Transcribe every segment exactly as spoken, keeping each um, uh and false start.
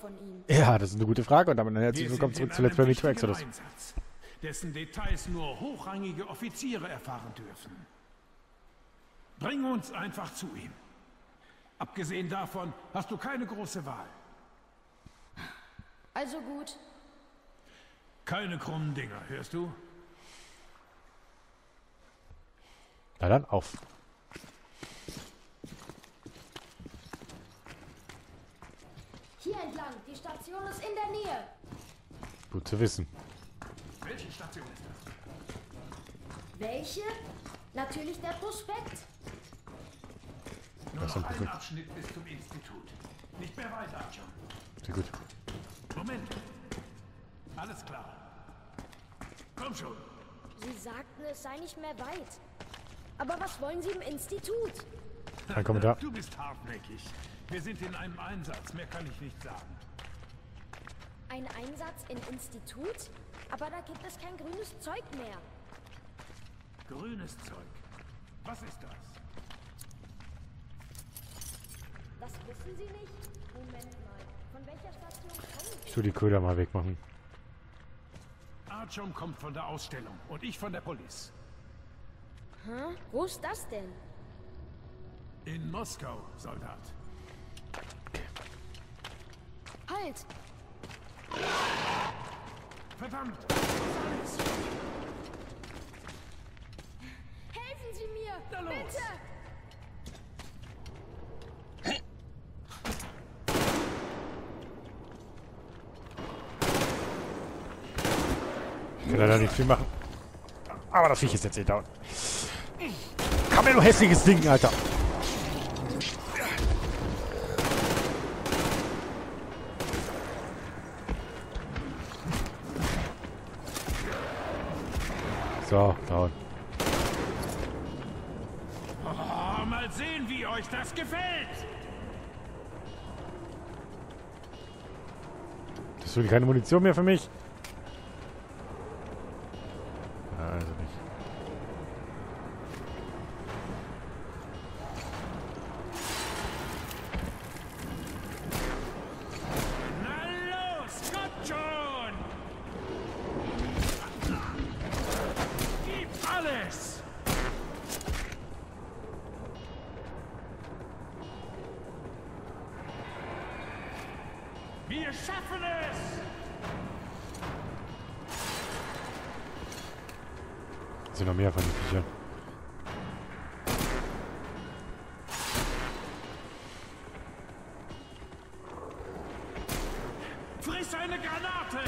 von ihm? Ja, das ist eine gute Frage und damit herzlich willkommen zurück zu Let's Play Me to Exodus. Einsatz, dessen Details nur hochrangige Offiziere erfahren dürfen. Bring uns einfach zu ihm. Abgesehen davon hast du keine große Wahl. Also gut. Keine krummen Dinger, hörst du? Na dann, auf. Hier entlang, die Station ist in der Nähe. Gut zu wissen. Welche Station ist das? Welche? Natürlich der Prospekt. Nur Das ist noch ein ein Abschnitt bis zum Institut. Nicht mehr weiter, Artyom. Sehr gut. Moment. Alles klar. Komm schon. Sie sagten, es sei nicht mehr weit. Aber was wollen Sie im Institut? Kein Kommentar. Du bist hartnäckig. Wir sind in einem Einsatz. Mehr kann ich nicht sagen. Ein Einsatz im Institut? Aber da gibt es kein grünes Zeug mehr. Grünes Zeug. Was ist das? Das wissen Sie nicht? Moment mal. Von welcher Station kommen Sie? Ich tu die Köder mal wegmachen. Artyom kommt von der Ausstellung und ich von der Police. Hä? Wo ist das denn? In Moskau, Soldat. Halt! Verdammt! Helfen Sie mir! Na los. Bitte! Ich kann leider nicht viel machen. Aber das Viech ist jetzt eh down. Komm her, du hässliches Ding, Alter. So, down. Oh, mal sehen, wie euch das gefällt! Das ist keine Munition mehr für mich. Also nicht. Na los, kommt schon! Gib alles! Wir schaffen es! Es sind noch mehr von den Viechern. Friss eine Granate!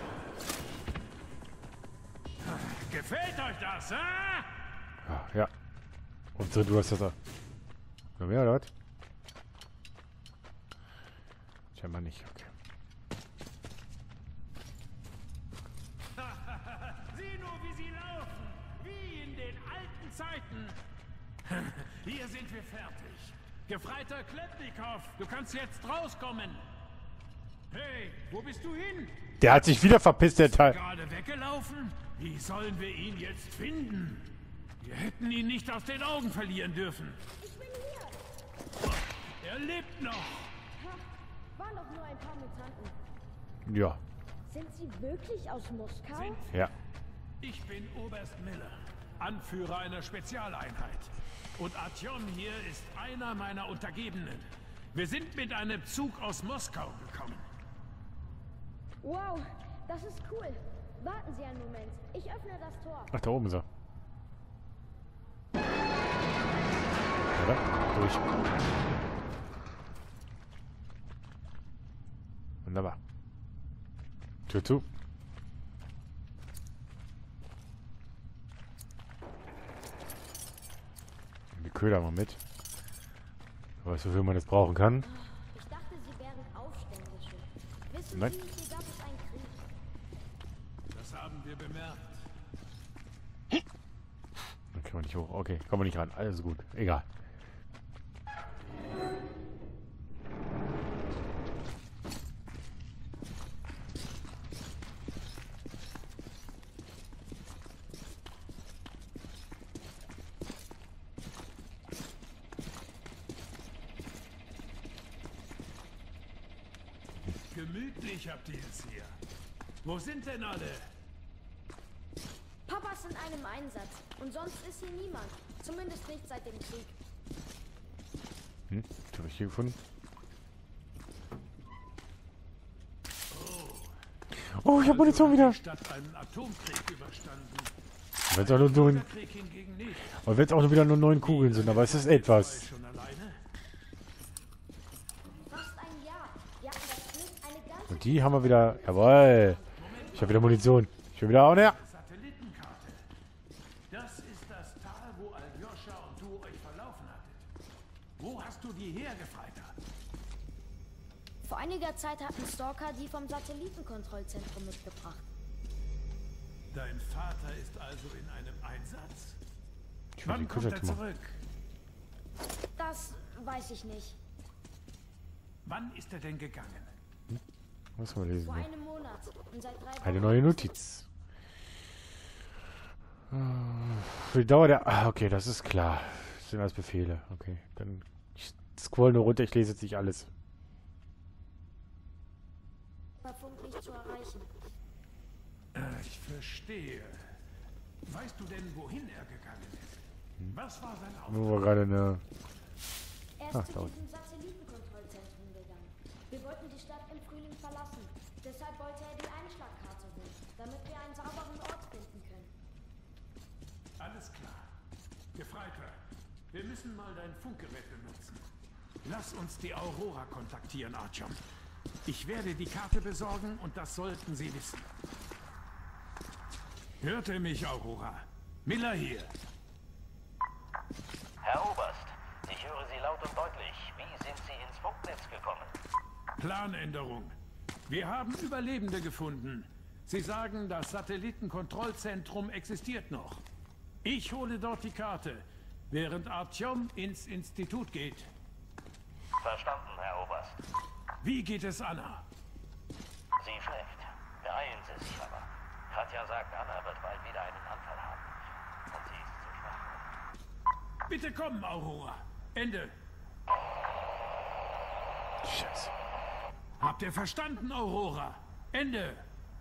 Gefällt euch das, hä? Ah, ja. Und so, du hast das da. Noch mehr, oder was? Scheinbar nicht, okay. Sieh nur, wie sie laufen. Wie in den alten Zeiten. Hier sind wir fertig. Gefreiter Klepnikow, du kannst jetzt rauskommen. Hey, wo bist du hin? Der hat sich wieder verpisst, der Teil. Gerade weggelaufen? Wie sollen wir ihn jetzt finden? Wir hätten ihn nicht aus den Augen verlieren dürfen. Ich bin hier! Er lebt noch. Ha, waren doch nur ein paar Mutanten. Ja, Sind Sie wirklich aus Moskau? Sind ja. Ich bin Oberst Miller, Anführer einer Spezialeinheit. Und Artyom hier ist einer meiner Untergebenen. Wir sind mit einem Zug aus Moskau gekommen. Wow, das ist cool. Warten Sie einen Moment. Ich öffne das Tor. Ach, da oben ist er. Oder? Durch. Wunderbar. Tür zu. Die Köder mal mit. Weißt du, wofür man das brauchen kann? Ich dachte, Sie wären Aufständische. Wissen Nein. Sie, hier gab es einen Krieg. Das haben wir bemerkt. Dann können wir nicht hoch. Okay, kommen wir nicht ran. Alles gut. Egal. gemütlich habt ihr es hier. Wo sind denn alle? Papa ist in einem Einsatz. Und sonst ist hier niemand. Zumindest nicht seit dem Krieg. Hm, was habe ich hier gefunden? Oh, ich habe Munition wieder. Statt einen Atomkrieg überstanden. Wenn es auch nur neun, Krieg hingegen nicht. und wenn es auch nur wieder nur neun Kugeln sind, aber es ist etwas. Schon alleine? Fast ein Jahr. Wir hatten das Glück, eine ganze... Und die haben wir wieder. Jawohl. Ich habe wieder Munition. Ich bin wieder auch näher. Satellitenkarte. Das ist das Tal, wo Aljoscha und du euch verlaufen hattet. Wo hast du die her, Gefreiter? Vor einiger Zeit hat ein Stalker die vom Satellitenkontrollzentrum mitgebracht. Dein Vater ist also in einem Einsatz? Ich will Wann die kommt Kutte er machen. zurück? Das weiß ich nicht. Wann ist er denn gegangen? Was wir lesen. Vor Ne? einem Monat. Und seit drei Eine Wochen. neue Notiz. Für die Dauer der... Ah, okay, das ist klar. Das sind alles Befehle. Okay, dann... Ich scroll nur runter, ich lese jetzt nicht alles. Per Funk nicht zu erreichen. Äh, Ich verstehe. Weißt du denn, wohin er gegangen ist? Was war sein Auftrag? Nur war gerade eine... Er ist Ach, zu da diesem Satellitenkontrollzentrum gegangen. Wir wollten die Stadt im Frühling verlassen. Deshalb wollte er die Einschlagkarte holen, damit wir einen sauberen Ort finden können. Alles klar. Gefreiter, wir müssen mal dein Funkgerät benutzen. Lass uns die Aurora kontaktieren, Artyom. Ich werde die Karte besorgen und das sollten sie wissen. Hört ihr mich, Aurora? Miller hier. Herr Oberst, ich höre Sie laut und deutlich. Wie sind Sie ins Funknetz gekommen? Planänderung. Wir haben Überlebende gefunden. Sie sagen, das Satellitenkontrollzentrum existiert noch. Ich hole dort die Karte, während Artyom ins Institut geht. Verstanden, Herr Oberst. Wie geht es Anna? Sie schläft. Beeilen Sie sich aber. Katja sagt, Anna wird bald wieder einen Anfall haben. Und sie ist zu schwach. Bitte kommen, Aurora. Ende. Scheiße. Habt ihr verstanden, Aurora? Ende.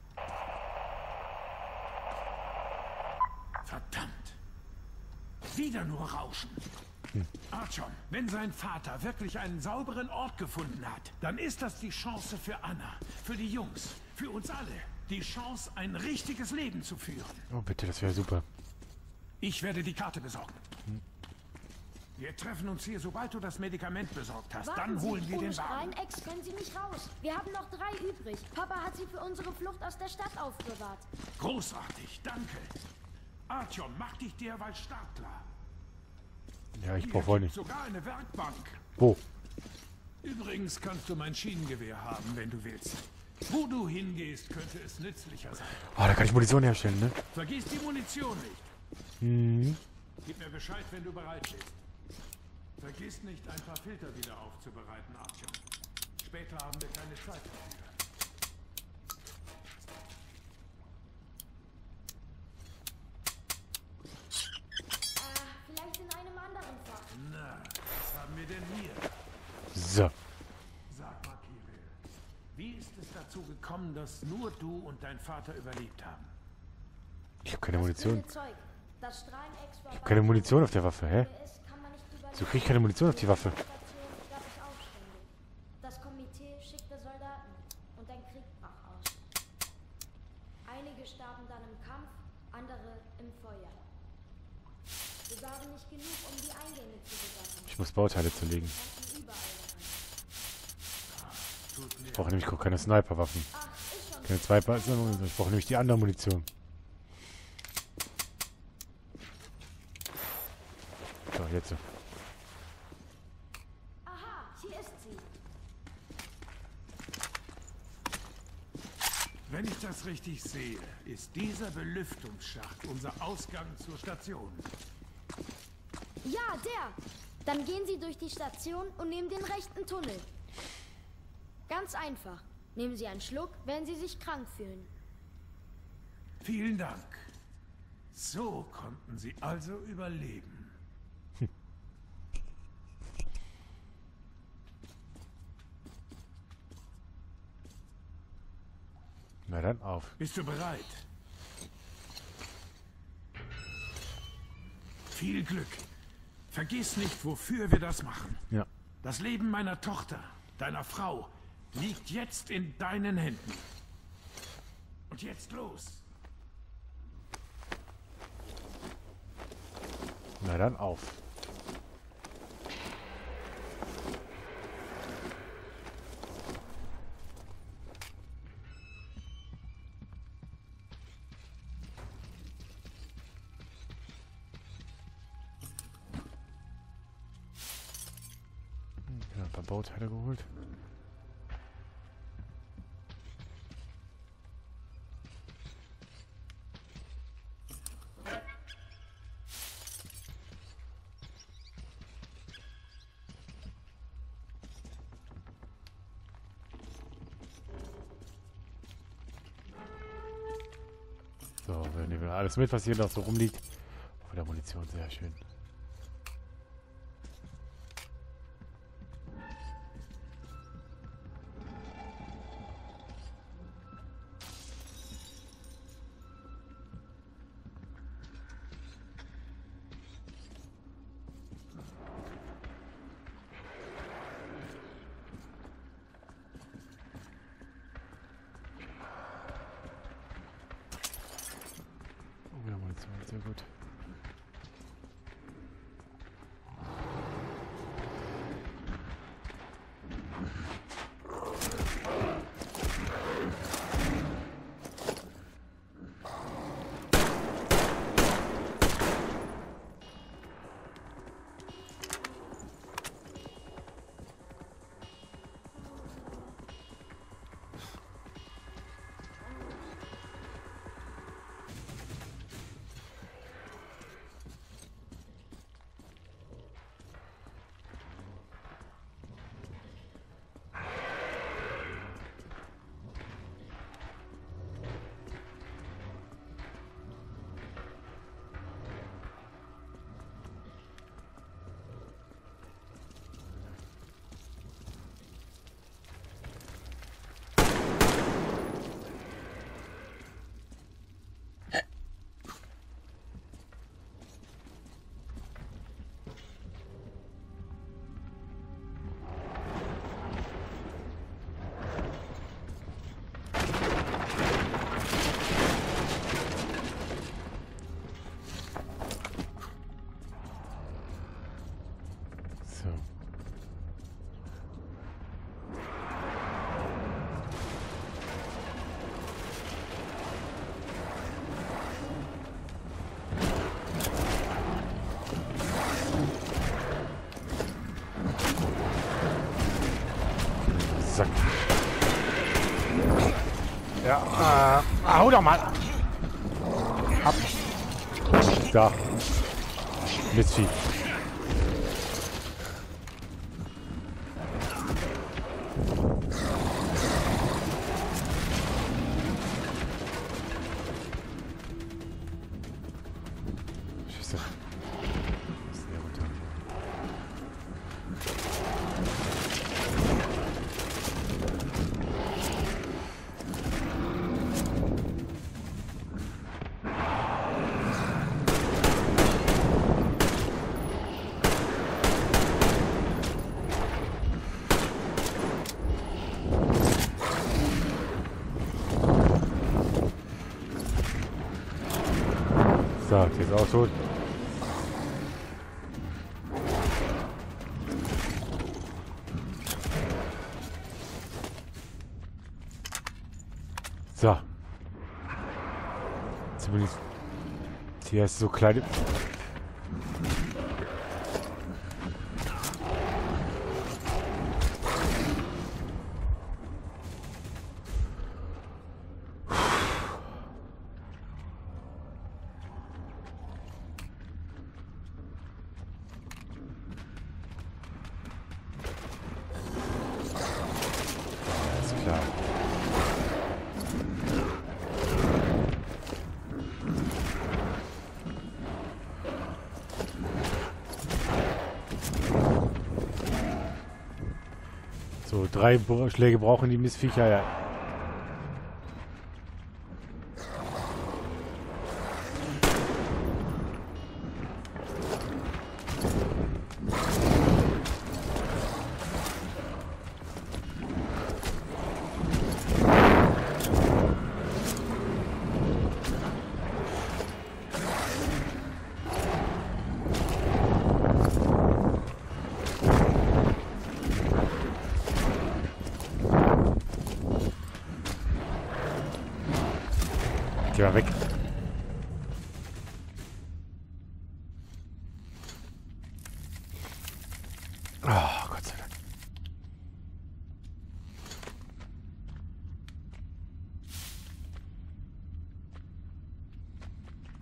Verdammt. Wieder nur Rauschen. Artyom, wenn sein Vater wirklich einen sauberen Ort gefunden hat, dann ist das die Chance für Anna, für die Jungs, für uns alle. Die Chance, ein richtiges Leben zu führen. Oh, bitte, das wäre super. Ich werde die Karte besorgen. Wir treffen uns hier, sobald du das Medikament besorgt hast. Warten Dann Sie, holen wir ohne den Wagen. Schreien-Ex können Sie nicht raus. Wir haben noch drei übrig. Papa hat sie für unsere Flucht aus der Stadt aufbewahrt. Großartig, danke. Artyom, mach dich derweil startklar. Ja, ich Hier brauche wohl gibt's nicht. sogar eine Werkbank. Wo? Übrigens kannst du mein Schienengewehr haben, wenn du willst. Wo du hingehst, könnte es nützlicher sein. Oh, da kann ich Munition herstellen, ne? Vergiss die Munition nicht. Mhm. Gib mir Bescheid, wenn du bereit bist. Vergiss nicht, ein paar Filter wieder aufzubereiten, Artyom. Später haben wir keine Zeit dafür. Äh, vielleicht in einem anderen Fach. Na, was haben wir denn hier? So. Sag mal, Kirill, wie ist es dazu gekommen, dass nur du und dein Vater überlebt haben? Ich habe keine Munition. Das Zeug. Das Strahlenex war Ich habe keine Munition auf der Waffe, hä? ist, kann man nicht überleben. So krieg ich keine Munition auf die Waffe. Station gab es Aufstände. Das Komitee schickte Soldaten und ein Krieg brach aus. Einige starben dann im Kampf, andere im Feuer. Wir waren nicht genug, um die Eingänge zu bewachen. Ich muss Bauteile zerlegen. Konnten überall ran. Ich brauche nämlich auch keine Sniperwaffen. Ach, ist schon. Keine zwei Panzer, ich brauche nämlich die andere Munition. So, jetzt so. Aha, hier ist sie. Wenn ich das richtig sehe, ist dieser Belüftungsschacht unser Ausgang zur Station. Ja, der. Dann gehen Sie durch die Station und nehmen den rechten Tunnel. Ganz einfach. Nehmen Sie einen Schluck, wenn Sie sich krank fühlen. Vielen Dank. So konnten sie also überleben. Na dann auf. Bist du bereit? Viel Glück. Vergiss nicht, wofür wir das machen. Ja. Das Leben meiner Tochter, deiner Frau, liegt jetzt in deinen Händen. Und jetzt los. Na dann auf. Ja, ein paar Bauteile geholt. So, wir nehmen alles mit, was hier noch so rumliegt. Oh, der Munition, sehr schön. Sehr gut. Sack. Ja, äh, hau doch mal. Ab. Da. Mistvieh. Scheiße. Sehr runter. So, jetzt ausholen. So. Zumindest hier ist so kleine. So, drei Schläge brauchen die Missviecher, ja.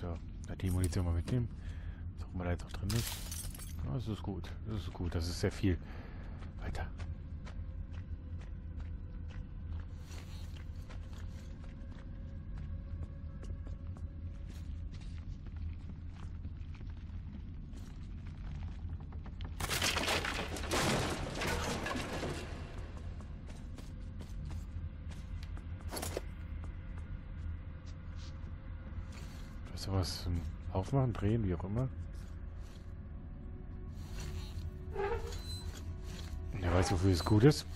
So, die Munition mal mitnehmen. Was auch immer da jetzt auch drin ist. Ja, das ist gut. Das ist gut. Das ist sehr viel. Weiter. Sowas aufmachen, drehen, wie auch immer. Wer weiß, wofür es gut ist.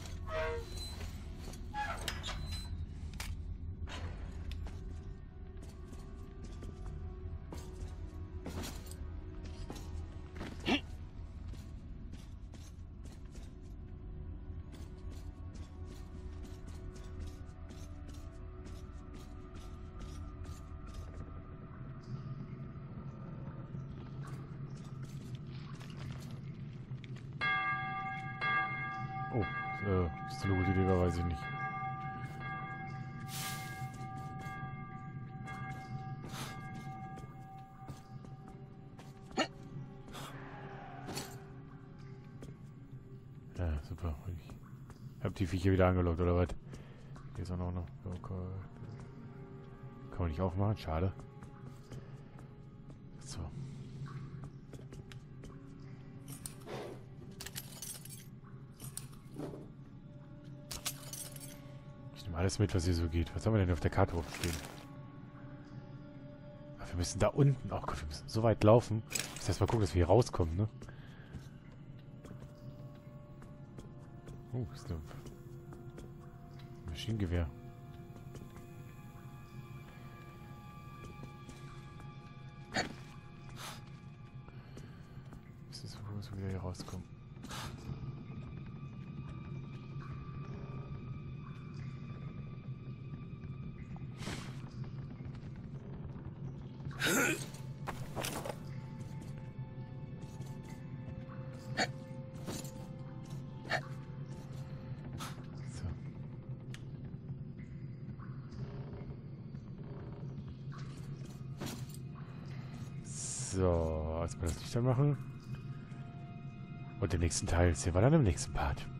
Oh, äh, ist eine gute Idee, weiß ich nicht. Ja, super. Ich hab die Viecher wieder angelockt, oder was? Hier ist auch noch. noch. Okay. Kann man nicht aufmachen, schade. So. Alles mit, was hier so geht. Was haben wir denn auf der Karte aufstehen? Ach, wir müssen da unten. Oh Gott, wir müssen so weit laufen. Muss erst mal gucken, dass wir hier rauskommen, ne? Oh, ist ein Maschinengewehr. Ist das, wo wir wieder hier rauskommen? So, erstmal das Licht anmachen. Und den nächsten Teil sehen wir dann im nächsten Part.